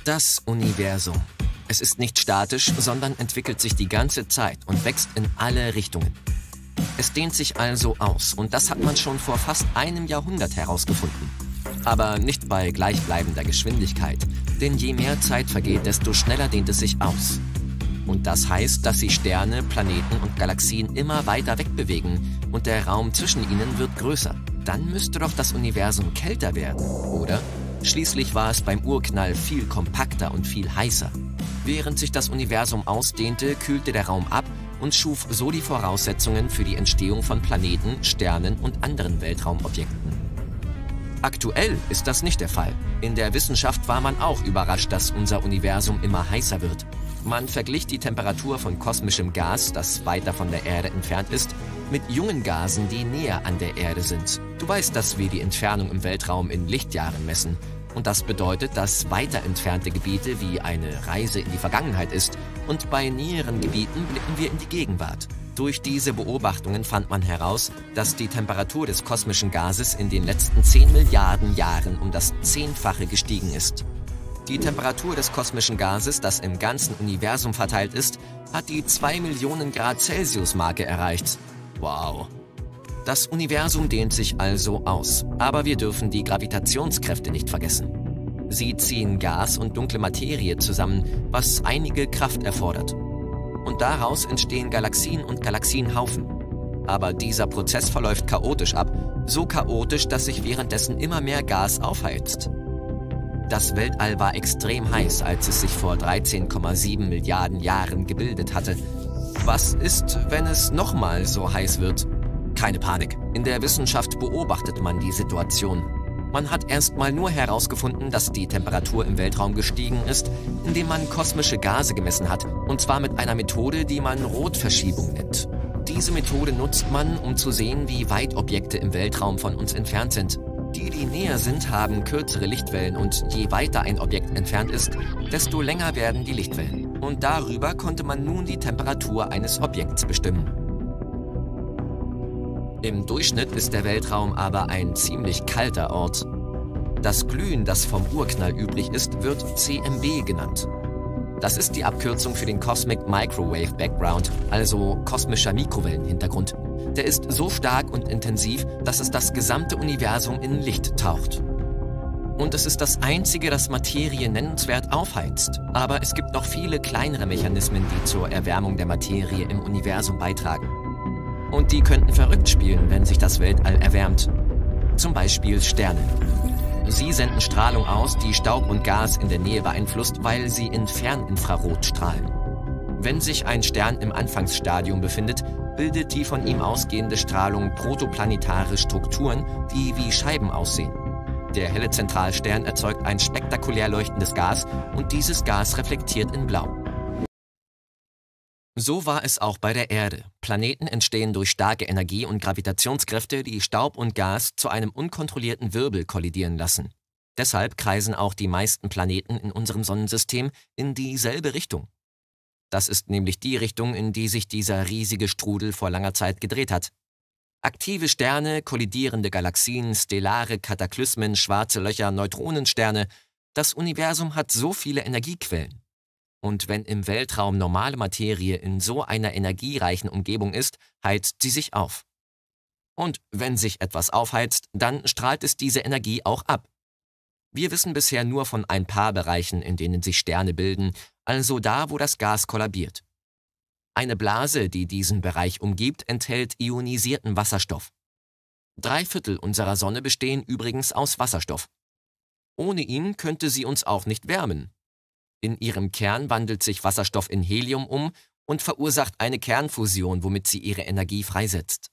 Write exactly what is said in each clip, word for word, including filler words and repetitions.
Das Universum. Es ist nicht statisch, sondern entwickelt sich die ganze Zeit und wächst in alle Richtungen. Es dehnt sich also aus und das hat man schon vor fast einem Jahrhundert herausgefunden. Aber nicht bei gleichbleibender Geschwindigkeit, denn je mehr Zeit vergeht, desto schneller dehnt es sich aus. Und das heißt, dass sich Sterne, Planeten und Galaxien immer weiter wegbewegen und der Raum zwischen ihnen wird größer. Dann müsste doch das Universum kälter werden, oder? Schließlich war es beim Urknall viel kompakter und viel heißer. Während sich das Universum ausdehnte, kühlte der Raum ab und schuf so die Voraussetzungen für die Entstehung von Planeten, Sternen und anderen Weltraumobjekten. Aktuell ist das nicht der Fall. In der Wissenschaft war man auch überrascht, dass unser Universum immer heißer wird. Man verglich die Temperatur von kosmischem Gas, das weiter von der Erde entfernt ist, mit jungen Gasen, die näher an der Erde sind. Du weißt, dass wir die Entfernung im Weltraum in Lichtjahren messen. Und das bedeutet, dass weiter entfernte Gebiete wie eine Reise in die Vergangenheit ist und bei näheren Gebieten blicken wir in die Gegenwart. Durch diese Beobachtungen fand man heraus, dass die Temperatur des kosmischen Gases in den letzten zehn Milliarden Jahren um das Zehnfache gestiegen ist. Die Temperatur des kosmischen Gases, das im ganzen Universum verteilt ist, hat die zwei Millionen Grad Celsius-Marke erreicht. Wow! Das Universum dehnt sich also aus, aber wir dürfen die Gravitationskräfte nicht vergessen. Sie ziehen Gas und dunkle Materie zusammen, was einige Kraft erfordert. Und daraus entstehen Galaxien und Galaxienhaufen. Aber dieser Prozess verläuft chaotisch ab, so chaotisch, dass sich währenddessen immer mehr Gas aufheizt. Das Weltall war extrem heiß, als es sich vor dreizehn Komma sieben Milliarden Jahren gebildet hatte. Was ist, wenn es nochmal so heiß wird? Keine Panik. In der Wissenschaft beobachtet man die Situation. Man hat erstmal nur herausgefunden, dass die Temperatur im Weltraum gestiegen ist, indem man kosmische Gase gemessen hat, und zwar mit einer Methode, die man Rotverschiebung nennt. Diese Methode nutzt man, um zu sehen, wie weit Objekte im Weltraum von uns entfernt sind. Die, die näher sind, haben kürzere Lichtwellen und je weiter ein Objekt entfernt ist, desto länger werden die Lichtwellen. Und darüber konnte man nun die Temperatur eines Objekts bestimmen. Im Durchschnitt ist der Weltraum aber ein ziemlich kalter Ort. Das Glühen, das vom Urknall übrig ist, wird C M B genannt. Das ist die Abkürzung für den Cosmic Microwave Background, also kosmischer Mikrowellenhintergrund. Der ist so stark und intensiv, dass es das gesamte Universum in Licht taucht. Und es ist das Einzige, das Materie nennenswert aufheizt. Aber es gibt noch viele kleinere Mechanismen, die zur Erwärmung der Materie im Universum beitragen. Und die könnten verrückt spielen, wenn sich das Weltall erwärmt. Zum Beispiel Sterne. Sie senden Strahlung aus, die Staub und Gas in der Nähe beeinflusst, weil sie in Ferninfrarot strahlen. Wenn sich ein Stern im Anfangsstadium befindet, bildet die von ihm ausgehende Strahlung protoplanetare Strukturen, die wie Scheiben aussehen. Der helle Zentralstern erzeugt ein spektakulär leuchtendes Gas und dieses Gas reflektiert in Blau. So war es auch bei der Erde. Planeten entstehen durch starke Energie- und Gravitationskräfte, die Staub und Gas zu einem unkontrollierten Wirbel kollidieren lassen. Deshalb kreisen auch die meisten Planeten in unserem Sonnensystem in dieselbe Richtung. Das ist nämlich die Richtung, in die sich dieser riesige Strudel vor langer Zeit gedreht hat. Aktive Sterne, kollidierende Galaxien, stellare Kataklysmen, schwarze Löcher, Neutronensterne. Das Universum hat so viele Energiequellen. Und wenn im Weltraum normale Materie in so einer energiereichen Umgebung ist, heizt sie sich auf. Und wenn sich etwas aufheizt, dann strahlt es diese Energie auch ab. Wir wissen bisher nur von ein paar Bereichen, in denen sich Sterne bilden, also da, wo das Gas kollabiert. Eine Blase, die diesen Bereich umgibt, enthält ionisierten Wasserstoff. Drei Viertel unserer Sonne bestehen übrigens aus Wasserstoff. Ohne ihn könnte sie uns auch nicht wärmen. In ihrem Kern wandelt sich Wasserstoff in Helium um und verursacht eine Kernfusion, womit sie ihre Energie freisetzt.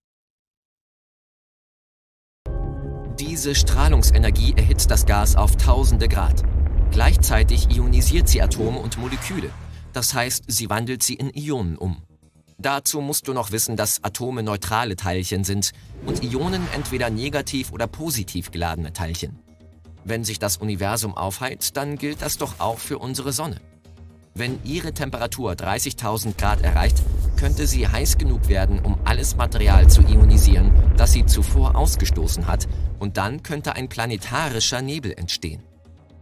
Diese Strahlungsenergie erhitzt das Gas auf tausende Grad. Gleichzeitig ionisiert sie Atome und Moleküle. Das heißt, sie wandelt sie in Ionen um. Dazu musst du noch wissen, dass Atome neutrale Teilchen sind und Ionen entweder negativ oder positiv geladene Teilchen. Wenn sich das Universum aufheizt, dann gilt das doch auch für unsere Sonne. Wenn ihre Temperatur dreißigtausend Grad erreicht, könnte sie heiß genug werden, um alles Material zu ionisieren, das sie zuvor ausgestoßen hat, und dann könnte ein planetarischer Nebel entstehen.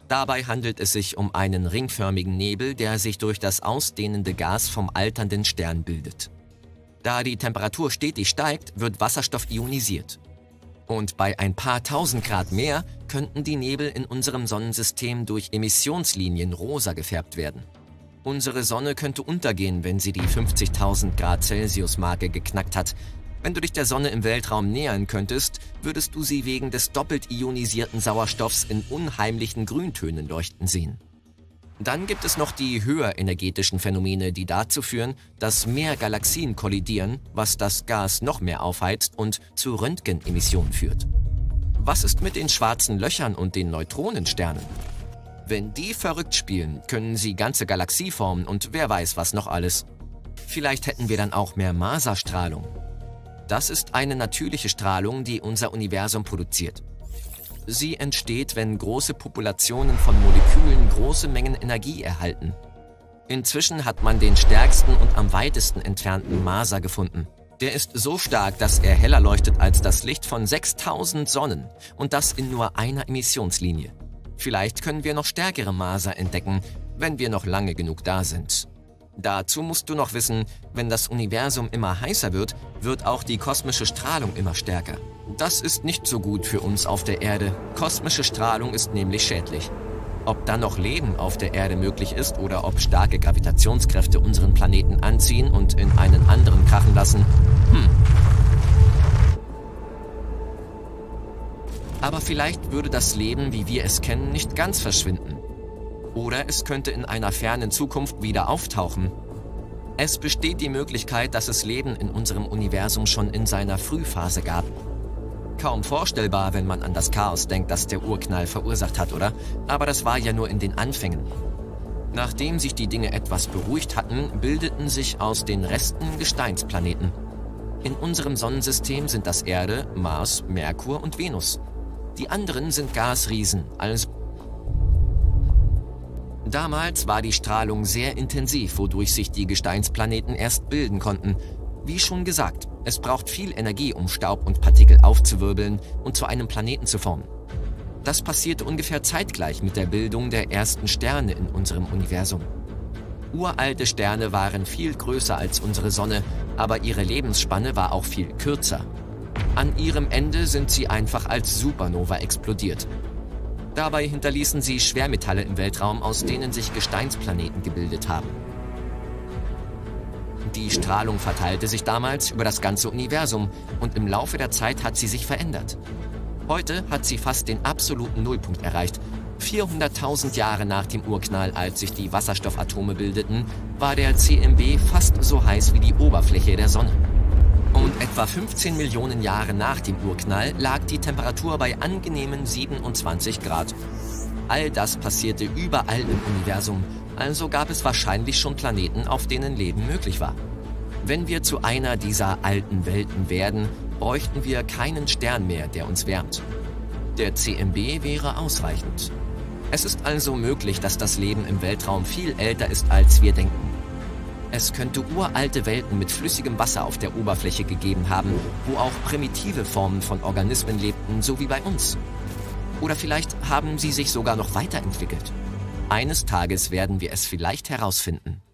Dabei handelt es sich um einen ringförmigen Nebel, der sich durch das ausdehnende Gas vom alternden Stern bildet. Da die Temperatur stetig steigt, wird Wasserstoff ionisiert. Und bei ein paar tausend Grad mehr könnten die Nebel in unserem Sonnensystem durch Emissionslinien rosa gefärbt werden. Unsere Sonne könnte untergehen, wenn sie die fünfzigtausend Grad Celsius-Marke geknackt hat. Wenn du dich der Sonne im Weltraum nähern könntest, würdest du sie wegen des doppelt ionisierten Sauerstoffs in unheimlichen Grüntönen leuchten sehen. Dann gibt es noch die höherenergetischen Phänomene, die dazu führen, dass mehr Galaxien kollidieren, was das Gas noch mehr aufheizt und zu Röntgenemissionen führt. Was ist mit den schwarzen Löchern und den Neutronensternen? Wenn die verrückt spielen, können sie ganze Galaxie formen und wer weiß was noch alles. Vielleicht hätten wir dann auch mehr Maserstrahlung. Das ist eine natürliche Strahlung, die unser Universum produziert. Sie entsteht, wenn große Populationen von Molekülen große Mengen Energie erhalten. Inzwischen hat man den stärksten und am weitesten entfernten Maser gefunden. Der ist so stark, dass er heller leuchtet als das Licht von sechstausend Sonnen und das in nur einer Emissionslinie. Vielleicht können wir noch stärkere Maser entdecken, wenn wir noch lange genug da sind. Dazu musst du noch wissen, wenn das Universum immer heißer wird, wird auch die kosmische Strahlung immer stärker. Das ist nicht so gut für uns auf der Erde. Kosmische Strahlung ist nämlich schädlich. Ob dann noch Leben auf der Erde möglich ist oder ob starke Gravitationskräfte unseren Planeten anziehen und in einen anderen krachen lassen, hm. Aber vielleicht würde das Leben, wie wir es kennen, nicht ganz verschwinden. Oder es könnte in einer fernen Zukunft wieder auftauchen. Es besteht die Möglichkeit, dass es Leben in unserem Universum schon in seiner Frühphase gab. Kaum vorstellbar, wenn man an das Chaos denkt, das der Urknall verursacht hat, oder? Aber das war ja nur in den Anfängen. Nachdem sich die Dinge etwas beruhigt hatten, bildeten sich aus den Resten Gesteinsplaneten. In unserem Sonnensystem sind das Erde, Mars, Merkur und Venus. Die anderen sind Gasriesen, also damals war die Strahlung sehr intensiv, wodurch sich die Gesteinsplaneten erst bilden konnten. Wie schon gesagt, es braucht viel Energie, um Staub und Partikel aufzuwirbeln und zu einem Planeten zu formen. Das passierte ungefähr zeitgleich mit der Bildung der ersten Sterne in unserem Universum. Uralte Sterne waren viel größer als unsere Sonne, aber ihre Lebensspanne war auch viel kürzer. An ihrem Ende sind sie einfach als Supernova explodiert. Dabei hinterließen sie Schwermetalle im Weltraum, aus denen sich Gesteinsplaneten gebildet haben. Die Strahlung verteilte sich damals über das ganze Universum und im Laufe der Zeit hat sie sich verändert. Heute hat sie fast den absoluten Nullpunkt erreicht. vierhunderttausend Jahre nach dem Urknall, als sich die Wasserstoffatome bildeten, war der C M B fast so heiß wie die Oberfläche der Sonne. Und etwa fünfzehn Millionen Jahre nach dem Urknall lag die Temperatur bei angenehmen siebenundzwanzig Grad. All das passierte überall im Universum, also gab es wahrscheinlich schon Planeten, auf denen Leben möglich war. Wenn wir zu einer dieser alten Welten werden, bräuchten wir keinen Stern mehr, der uns wärmt. Der C M B wäre ausreichend. Es ist also möglich, dass das Leben im Weltraum viel älter ist, als wir denken. Es könnte uralte Welten mit flüssigem Wasser auf der Oberfläche gegeben haben, wo auch primitive Formen von Organismen lebten, so wie bei uns. Oder vielleicht haben sie sich sogar noch weiterentwickelt. Eines Tages werden wir es vielleicht herausfinden.